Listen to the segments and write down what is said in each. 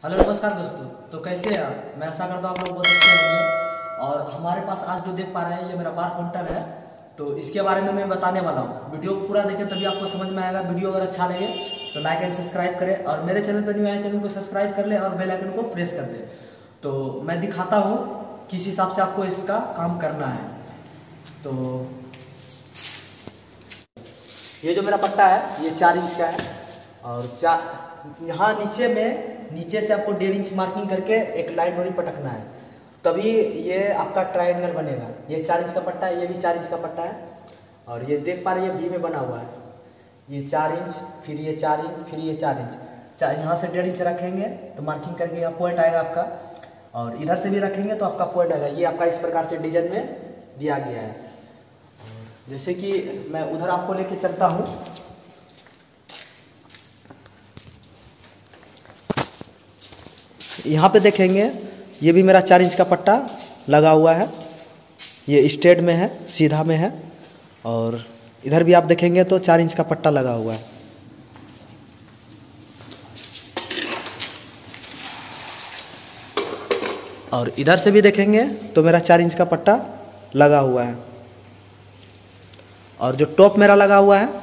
Hello नमस्कार दोस्तों। तो कैसे हैं आप? मैं आशा करता हूँ आप लोग बहुत अच्छे होंगे। और हमारे पास आज जो देख पा रहे हैं ये मेरा बार काउंटर है, तो इसके बारे में मैं बताने वाला हूँ। वीडियो को पूरा देखें तभी आपको समझ में आएगा। वीडियो अगर अच्छा लगे तो लाइक एंड सब्सक्राइब करें, और मेरे चैनल पर न्यू आए चैनल को सब्सक्राइब कर ले और बेल आइकन को प्रेस कर दे। तो मैं दिखाता हूँ किस हिसाब से आपको इसका काम करना है। तो ये जो मेरा पट्टा है ये 4 इंच का है, और यहाँ नीचे से आपको 1.5 इंच मार्किंग करके एक लाइन डोरी पटकना है, तभी ये आपका ट्रायंगल बनेगा। ये 4 इंच का पट्टा है, ये भी 4 इंच का पट्टा है, और ये देख पा रहे हैं वी में बना हुआ है। ये 4 इंच, फिर ये 4 इंच, फिर ये 4 इंच। यहाँ से 1.5 इंच रखेंगे तो मार्किंग करके यहाँ पॉइंट आएगा आपका, और इधर से भी रखेंगे तो आपका पॉइंट आएगा। ये आपका इस प्रकार से डिजाइन में दिया गया है। जैसे कि मैं उधर आपको लेके चलता हूँ। यहाँ पे देखेंगे ये भी मेरा 4 इंच का पट्टा लगा हुआ है। ये स्ट्रेट में है, सीधा में है, और इधर भी आप देखेंगे तो 4 इंच का पट्टा लगा हुआ है। और इधर से भी देखेंगे तो मेरा 4 इंच का पट्टा लगा हुआ है। और जो टॉप मेरा लगा हुआ है,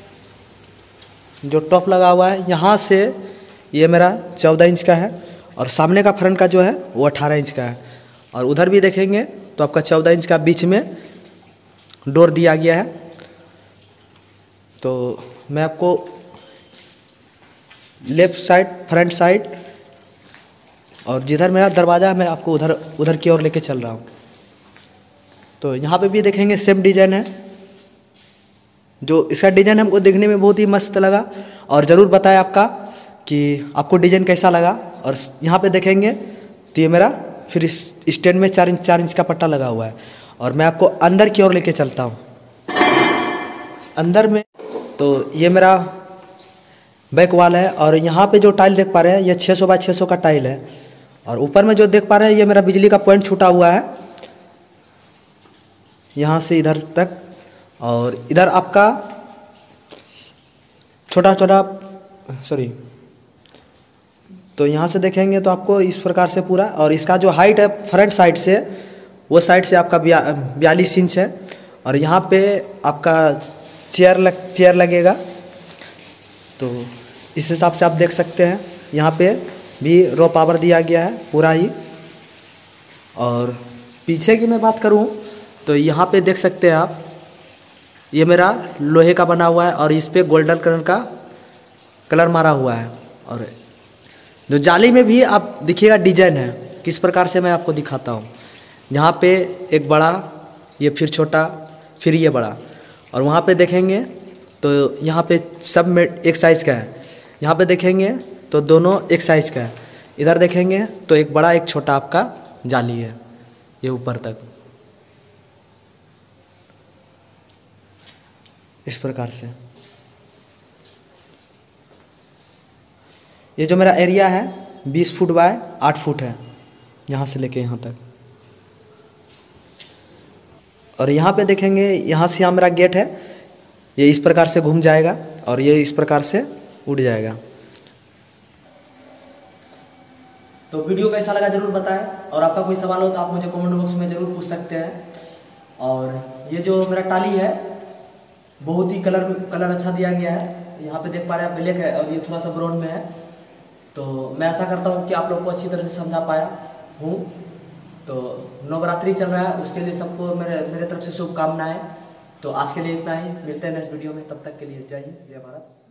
यहाँ से ये मेरा 14 इंच का है, और सामने का फ्रंट का जो है वो 18 इंच का है। और उधर भी देखेंगे तो आपका 14 इंच का बीच में डोर दिया गया है। तो मैं आपको लेफ्ट साइड, फ्रंट साइड, और जिधर मेरा दरवाज़ा है मैं आपको उधर की ओर लेके चल रहा हूँ। तो यहाँ पे भी देखेंगे सेम डिजाइन है। जो इसका डिजाइन हमको देखने में बहुत ही मस्त लगा, और ज़रूर बताएं कि आपको डिजाइन कैसा लगा। और यहाँ पे देखेंगे तो ये मेरा फिर स्टैंड में 4 इंच का पट्टा लगा हुआ है। और मैं आपको अंदर की ओर लेके चलता हूँ। अंदर में तो ये मेरा बैक वाल है, और यहाँ पे जो टाइल देख पा रहे हैं ये 600 बाय 600 का टाइल है। और ऊपर में जो देख पा रहे हैं ये मेरा बिजली का पॉइंट छूटा हुआ है, यहाँ से इधर तक। और इधर आपका तो यहाँ से देखेंगे तो आपको इस प्रकार से पूरा, और इसका जो हाइट है फ्रंट साइड से, वो साइड से आपका 42 इंच है। और यहाँ पे आपका चेयर लगेगा। तो इस हिसाब से आप देख सकते हैं, यहाँ पे भी रो पावर दिया गया है पूरा ही। और पीछे की मैं बात करूँ तो यहाँ पे देख सकते हैं आप, ये मेरा लोहे का बना हुआ है, और इस पे गोल्डन कलर मारा हुआ है। और जो जाली में भी आप देखिएगा डिजाइन है किस प्रकार से, मैं आपको दिखाता हूँ। यहाँ पे एक बड़ा, ये फिर छोटा, फिर ये बड़ा, और वहाँ पे देखेंगे तो यहाँ पे सब में एक साइज़ का है। यहाँ पे देखेंगे तो दोनों एक साइज़ का है। इधर देखेंगे तो एक बड़ा एक छोटा आपका जाली है, ये ऊपर तक इस प्रकार से। ये जो मेरा एरिया है 20 फुट बाय 8 फुट है, यहाँ से लेके यहाँ तक। और यहाँ पे देखेंगे, यहाँ से यहाँ मेरा गेट है, ये इस प्रकार से घूम जाएगा, और ये इस प्रकार से उड़ जाएगा। तो वीडियो कैसा लगा जरूर बताएं, और आपका कोई सवाल हो तो आप मुझे कमेंट बॉक्स में जरूर पूछ सकते हैं। और ये जो मेरा टाली है बहुत ही कलर अच्छा दिया गया है। यहाँ पे देख पा रहे हैं आप, ब्लैक है और ये थोड़ा सा ब्राउन में है। तो मैं आशा करता हूँ कि आप लोग को अच्छी तरह से समझा पाया हूँ। तो नवरात्रि चल रहा है, उसके लिए सबको मेरे तरफ से शुभकामनाएं। तो आज के लिए इतना ही, मिलते हैं नेक्स्ट वीडियो में। तब तक के लिए जय हिंद, जय भारत।